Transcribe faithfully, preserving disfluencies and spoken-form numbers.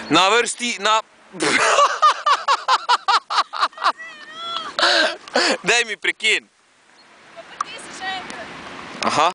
Na vrsti, na... Daj mi prekin. Pa ti si še enkrat. Aha.